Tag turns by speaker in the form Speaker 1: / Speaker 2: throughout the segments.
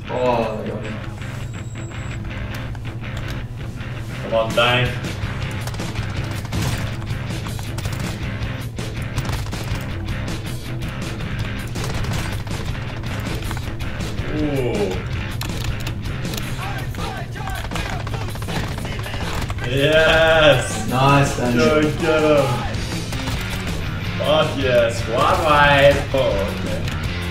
Speaker 1: Oh, they got me.
Speaker 2: Come on, Dane. Ooh. Yes!
Speaker 1: Nice, Daniel.
Speaker 2: Go get him! Fuck yes, one way! Oh, okay.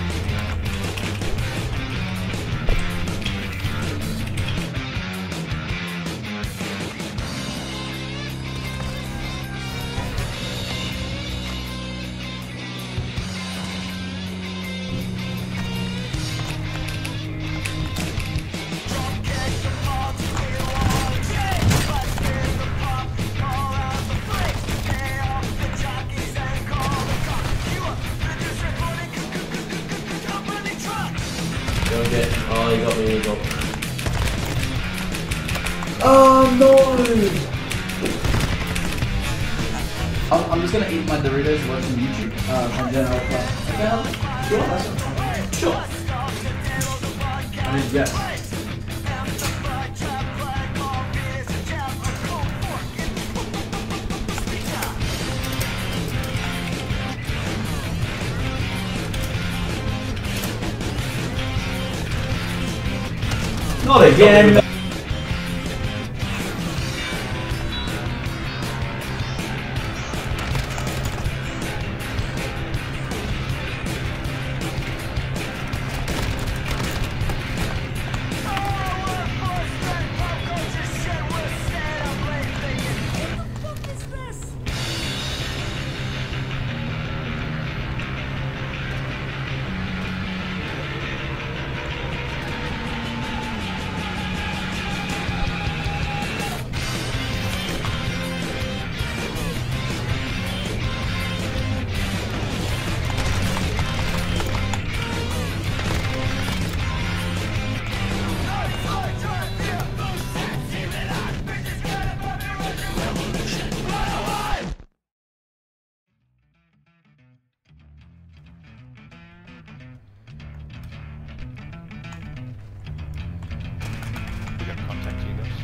Speaker 1: Okay. Oh, you got me, you got me. Oh no! I'm just gonna eat my Doritos and watch some YouTube. And then I'll play. Okay, sure, that's fine. Sure. I mean, yes. Not again!
Speaker 3: Contact you guys.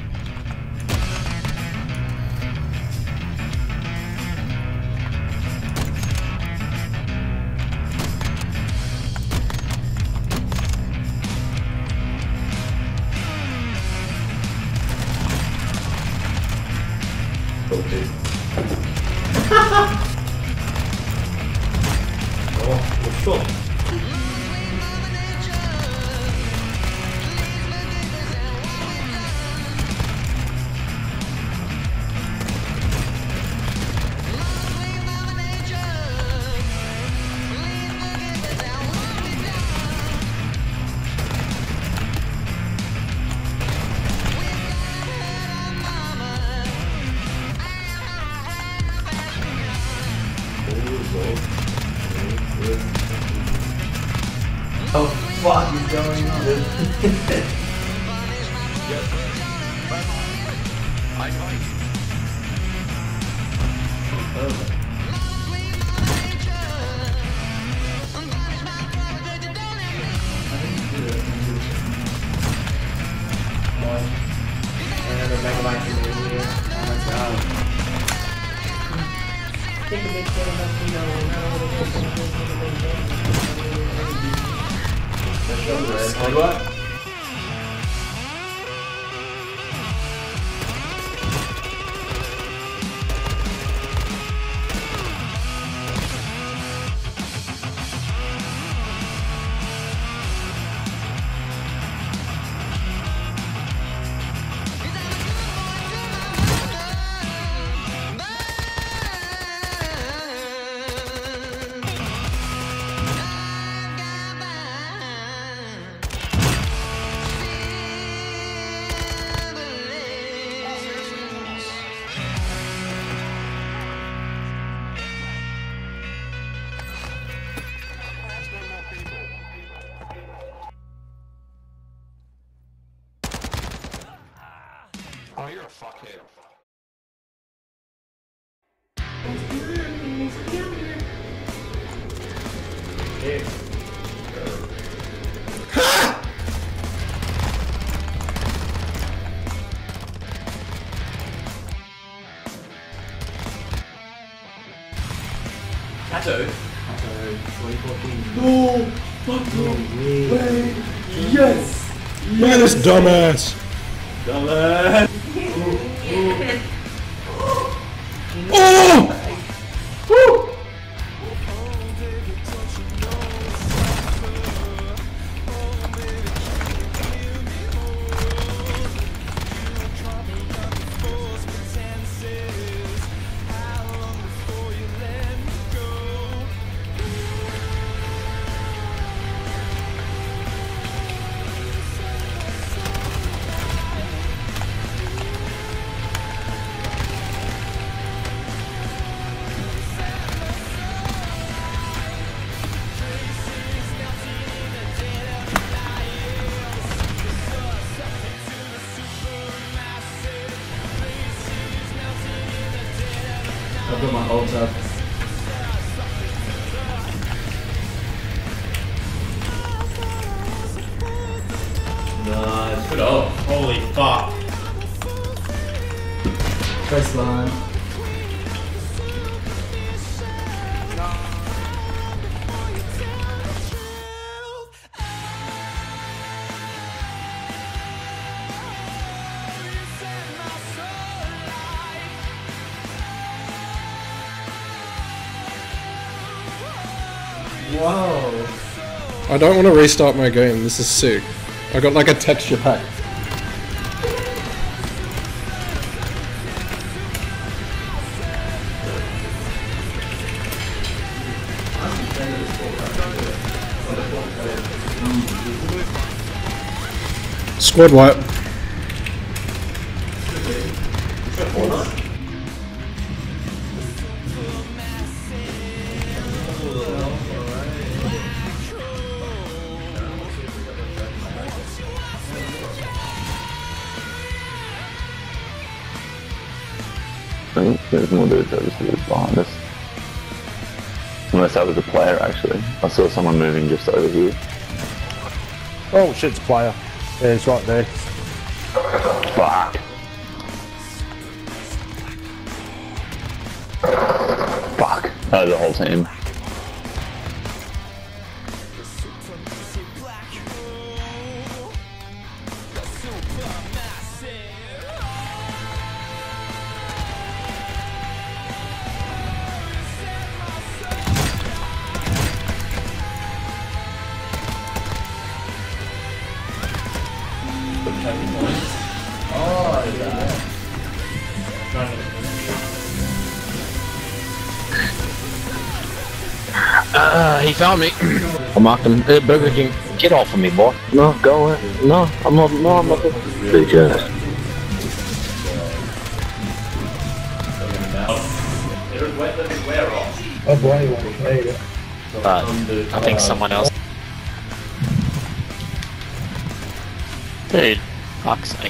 Speaker 2: Okay. Oh, what's up?
Speaker 1: Oh fuck is going on? What?
Speaker 3: Oh, you're a fuckhead.
Speaker 2: Pato.
Speaker 1: No! Fuck no! Wait! Yes!
Speaker 4: Look at this dumbass.
Speaker 2: Dumbass.
Speaker 4: Oh!
Speaker 1: Woo! I've got my ults up.
Speaker 2: Nice. Good ult. Holy fuck.
Speaker 1: Baseline. Whoa.
Speaker 4: I don't want to restart my game. This is sick. I got like a texture pack. Squad wipe.
Speaker 5: I think there's more dudes overseas behind us. Unless that was a player, actually. I saw someone moving just over here.
Speaker 6: Oh shit, it's a player. Yeah, it's right there.
Speaker 5: Fuck. Fuck. That was the whole team.
Speaker 1: Oh, yeah.
Speaker 7: He found me. I marked him. Burger King, get off of me, boy.
Speaker 5: No, go away. No, I'm not. No, I'm not. Big ass.
Speaker 2: It'll wear off.
Speaker 6: Oh boy, you want to play it.
Speaker 7: I think someone else. Dude, fuck's sake.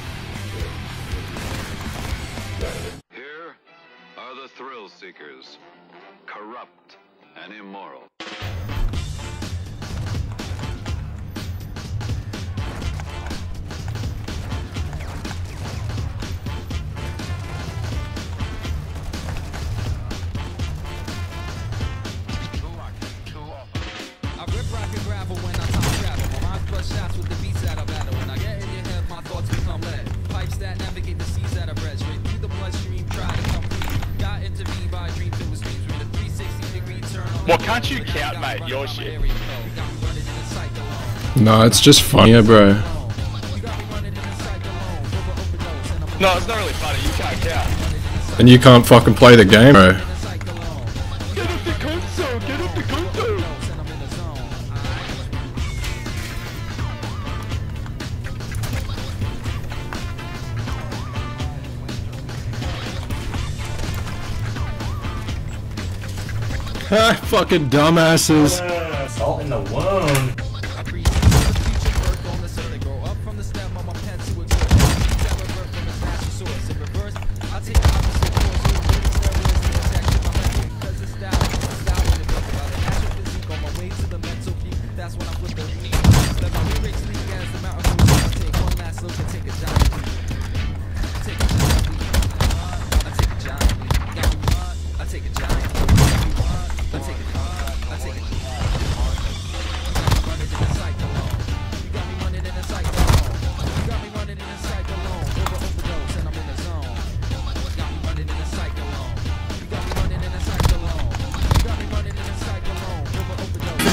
Speaker 8: Here are the thrill seekers, corrupt and immoral.
Speaker 9: I rip rock and gravel when I time travel. My mind crush shots with the beats that I battle. When I get in your head, my thoughts become lead. Pipes that navigate the seas that I bred. Straight through the bloodstream, try to come free. Got intervened by dreams and was dreams with a 360-degree turn on.
Speaker 2: Well, can't you count, mate? Your shit.
Speaker 4: No, it's just funnier, bro.
Speaker 2: No, it's not really funny. You can't count.
Speaker 4: And you can't fucking play the game, bro.
Speaker 2: Get off the console. Get off the console.
Speaker 4: Ha, fucking dumbasses.
Speaker 2: Salt in the wound.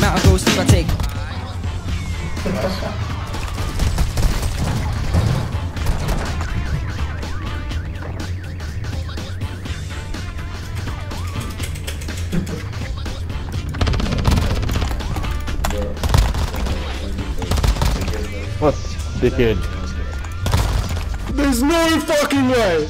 Speaker 9: out and go sleep. I take.
Speaker 6: What dickhead? There's no fucking way!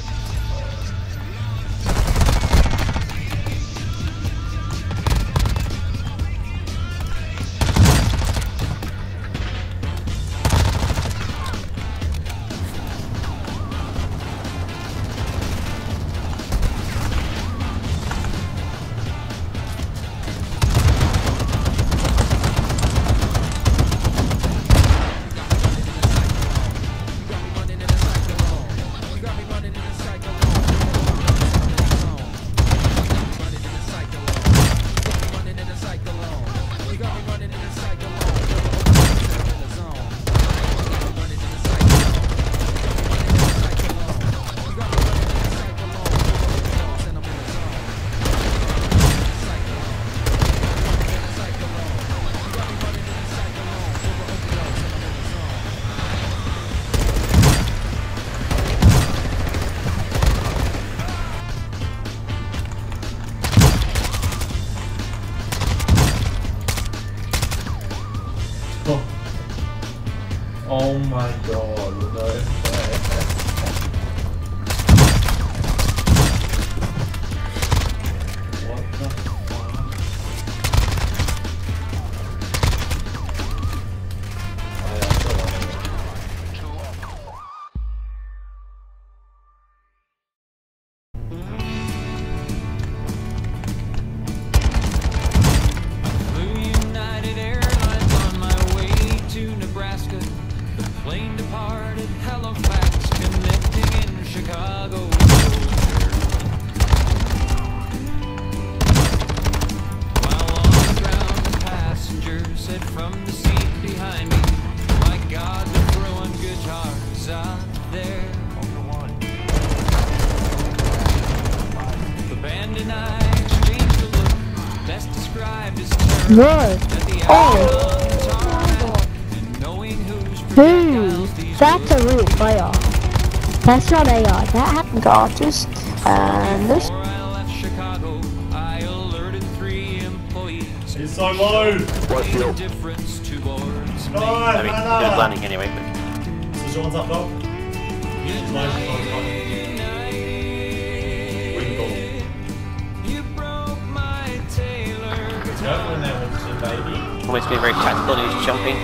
Speaker 2: Oh my god, no way. What the fuck? Oh yeah, so
Speaker 9: United Airlines on my way to Nebraska. The plane departed Halifax, connecting in Chicago. While on the ground, the passenger said from the seat behind me, "My God, they're throwing guitars out there." The band and I exchanged a look, best described as terror.
Speaker 10: What? Dude, that's a real player. That's not AI. That happened to artists. And this.
Speaker 2: He's so low!
Speaker 5: What's your
Speaker 2: No, I mean,
Speaker 7: good landing anyway, but...
Speaker 2: So Sean's up top. He's low, Sean's up. Wing ball. Careful in there, Winston, baby.
Speaker 7: Always being very tactical and he's jumping.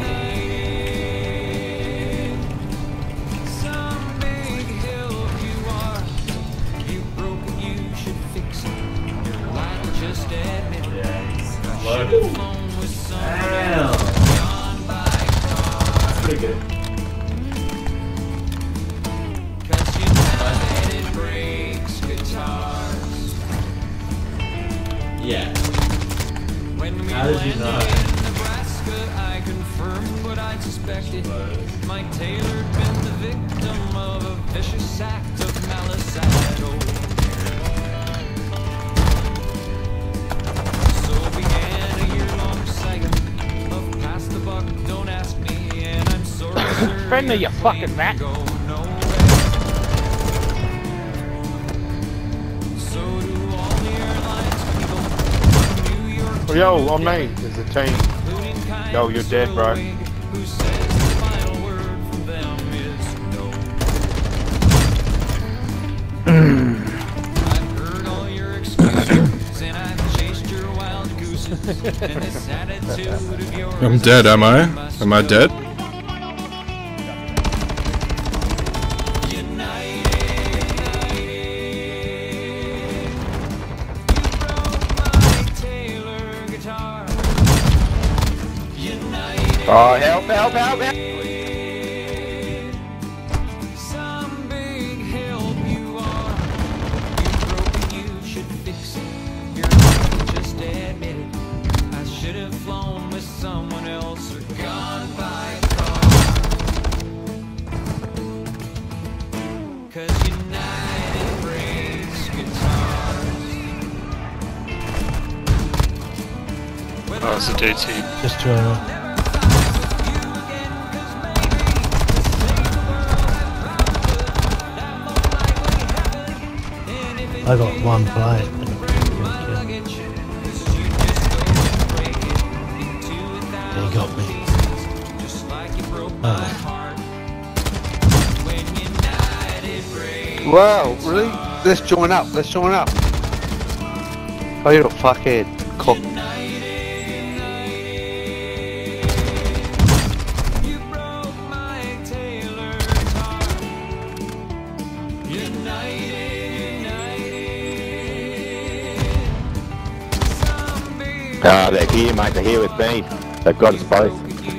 Speaker 2: Damn! That's pretty good. Yeah. How did you know?
Speaker 9: I confirmed what I suspected. My tailor'd been the victim of a vicious act of malice at all. So began a year-long saga of pass the buck, don't ask me, and I'm sorry, sir.
Speaker 7: Friendly, you fucking rat.
Speaker 9: Go nowhere. So do all the airlines people from New York to
Speaker 6: Yo, on me, there's a team. Yo, you're dead, bro.
Speaker 9: who says the final word from them is no. I've heard all your excuses and I've chased your wild gooses and this attitude of yours.
Speaker 4: I'm dead, am I? Am I dead?
Speaker 7: Oh, help, help, help, help!
Speaker 9: Some big help you are. You broke, you should fix it. You're not just admit it. I should have flown with someone else or gone by car. 'Cause United breaks guitars.
Speaker 3: Oh, it's a DT.
Speaker 6: Just to I got one play. He got me.
Speaker 11: Wow, really? Let's join up, let's join up. Oh, you're a fuckhead. Cock.
Speaker 7: Ah, they're here, mate. They're here with me. They've got us both.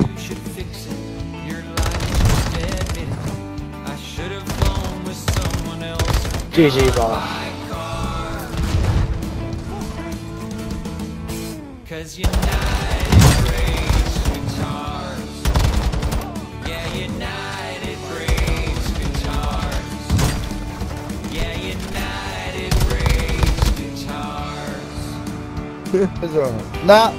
Speaker 10: GG, bro.
Speaker 11: Nah.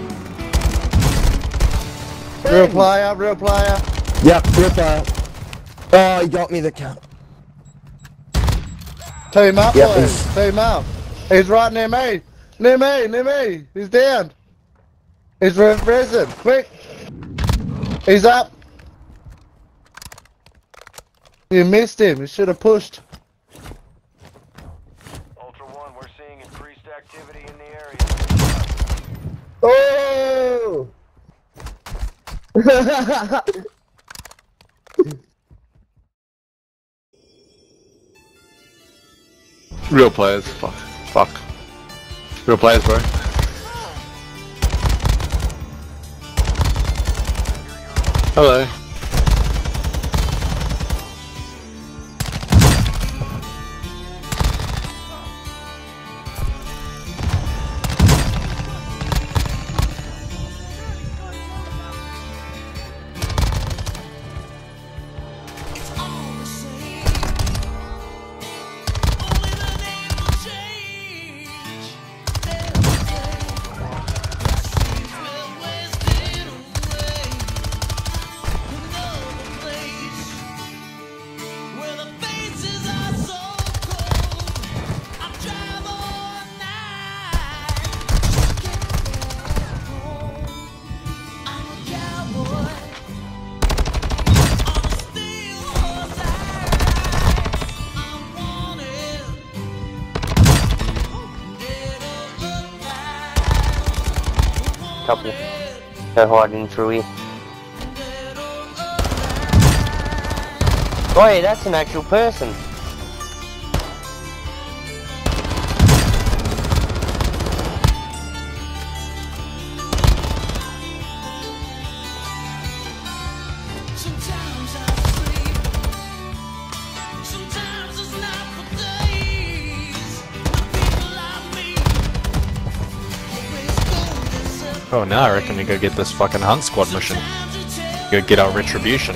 Speaker 11: Real player, real player.
Speaker 12: Yep, real player. Oh, he got me the count.
Speaker 11: Team up,
Speaker 12: Yep,
Speaker 11: boys. Team up. He's right near me. Near me, near me. He's down. He's risen. Quick. He's up. You missed him. You should have pushed.
Speaker 13: Ultra One, we're seeing increased activity in the area.
Speaker 11: Oh!
Speaker 5: Real players, fuck. Real players, bro. Hello.
Speaker 12: Couple. They're hiding through here. Oh yeah, that's an actual person.
Speaker 4: Oh, now I reckon we go get this fucking hunt squad mission. Go get our retribution.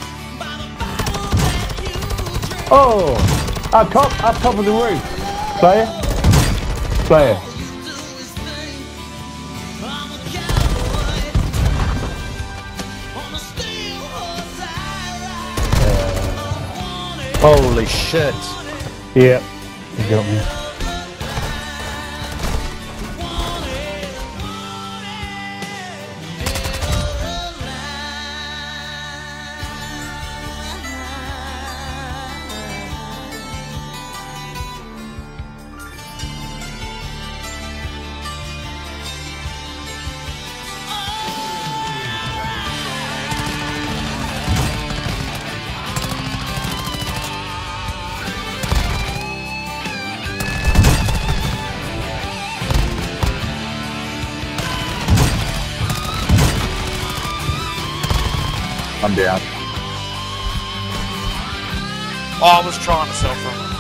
Speaker 6: Oh! Up top of the roof. Player. Player.
Speaker 4: Holy shit.
Speaker 6: Yep. You got me.
Speaker 5: I'm down.
Speaker 3: Oh, I was trying to sell from him.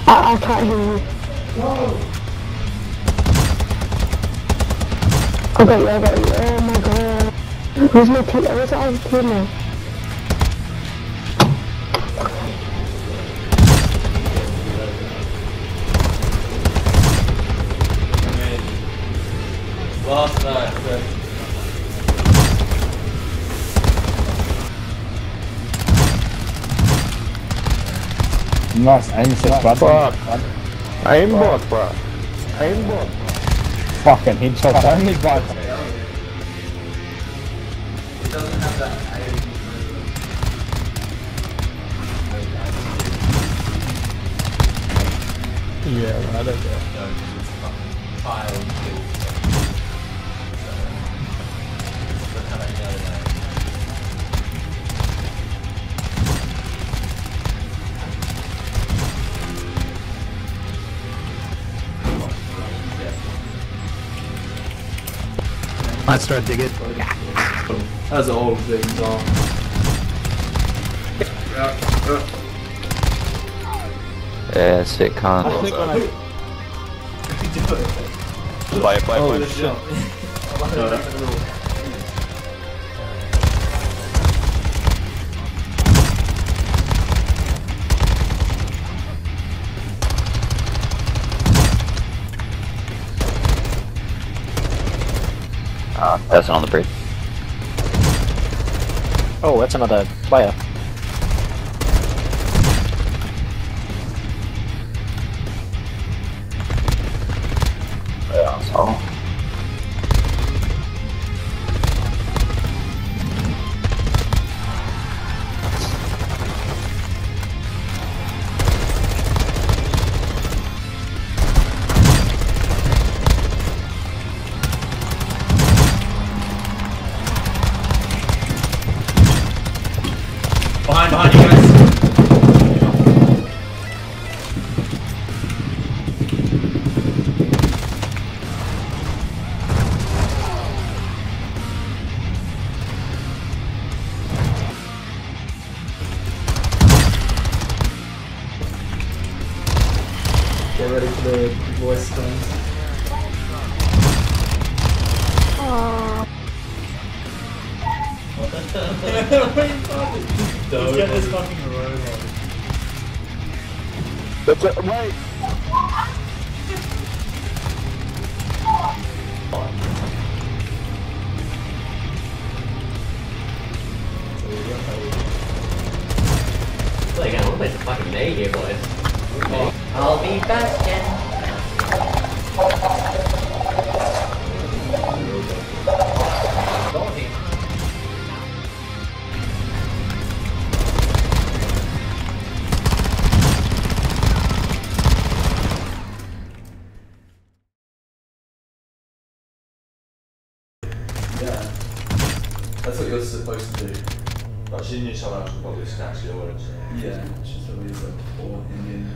Speaker 10: I can't hear you. I got you, I got you. Oh my god. Where's my team? Where's our teammate?
Speaker 2: Last night, but...
Speaker 6: Nice aim set, bud.
Speaker 5: Fuck. Aimbot, bro. Aimbot.
Speaker 6: Fucking headshots only, bud.
Speaker 1: It doesn't have that
Speaker 6: Yeah, right, okay.
Speaker 7: Let's start digging.
Speaker 1: As all things are.
Speaker 5: Yeah, sick cant.
Speaker 2: Play.
Speaker 1: Shit.
Speaker 5: That's on the bridge.
Speaker 7: Oh, that's another player.
Speaker 5: Yeah, so.
Speaker 2: Behind you guys.
Speaker 1: Get ready for the voice tones.
Speaker 2: Let's get this fucking robot.
Speaker 11: That's it. Wait.
Speaker 2: Like, I want to fucking May here, boys. I'll be Bastion.
Speaker 1: Yeah. That's what you're supposed to do.
Speaker 2: Like, she knew someone else would probably snatch your words.
Speaker 1: Yeah, she's probably like poor Indian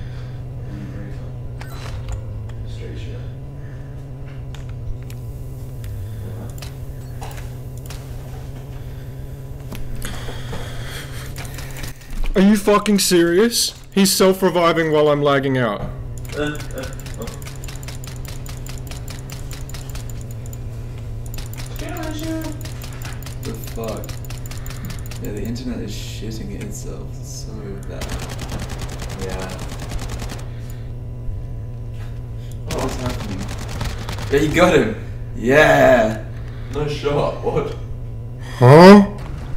Speaker 1: straight shit.
Speaker 4: Are you fucking serious? He's self-reviving while I'm lagging out.
Speaker 1: The fuck? Yeah, the internet is shitting itself so bad.
Speaker 2: Yeah.
Speaker 1: What's happening? Yeah, you got him! Yeah!
Speaker 2: No shot, what?
Speaker 4: Huh?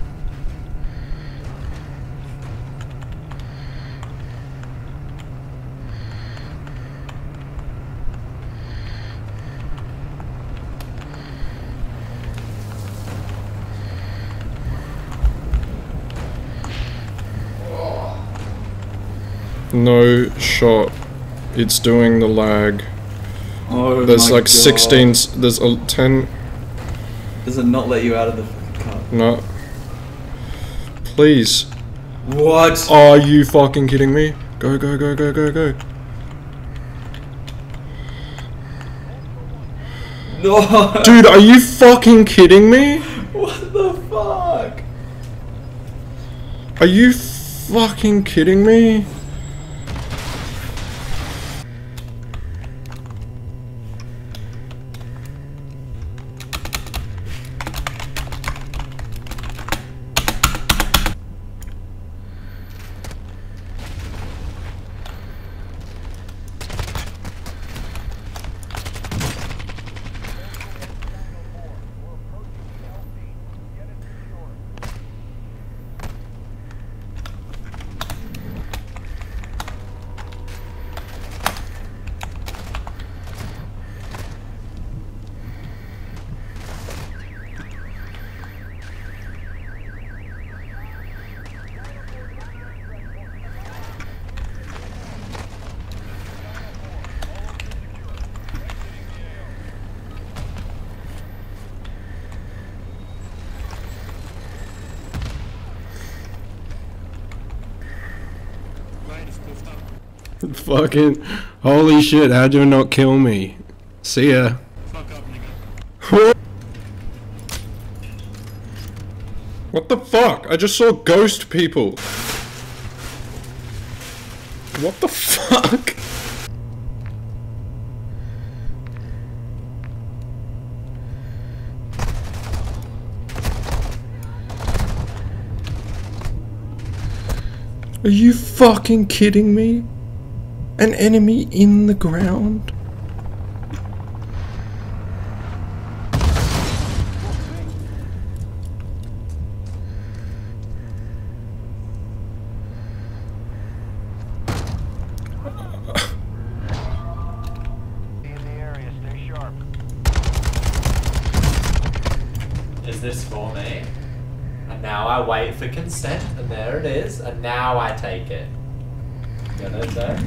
Speaker 4: No shot. It's doing the lag.
Speaker 1: Oh
Speaker 4: there's
Speaker 1: my
Speaker 4: like
Speaker 1: God.
Speaker 4: 16. There's 10.
Speaker 1: Does it not let you out of the car?
Speaker 4: No. Please.
Speaker 1: What?
Speaker 4: Are you fucking kidding me? Go, go, go, go, go, go.
Speaker 1: No!
Speaker 4: Dude, are you fucking kidding me?
Speaker 1: What the fuck?
Speaker 4: Are you fucking kidding me? Fucking holy shit! How'd you not kill me? See ya.
Speaker 3: Fuck up, nigga.
Speaker 4: What the fuck? I just saw ghost people. What the fuck? Are you fucking kidding me? An enemy in the ground?
Speaker 2: Is this for me? And now I wait for consent, and there it is, and now I take it. You know that?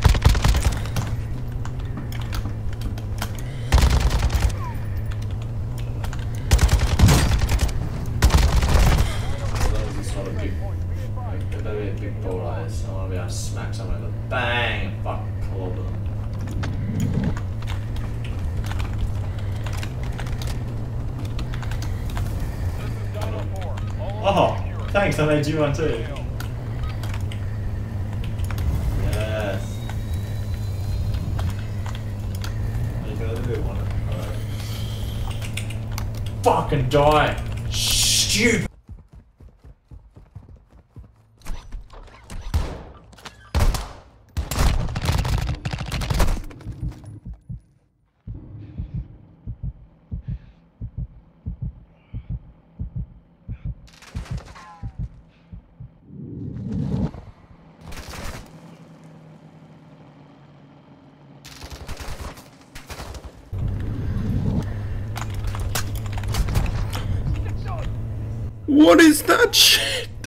Speaker 2: It's not a big, like, there better be a big ball eyes. I want to be able to smack someone with a bang and fucking club them. Oh, thanks, I made you one too. Yes. You gotta do one. Fucking die! Stupid!
Speaker 4: What is that shit?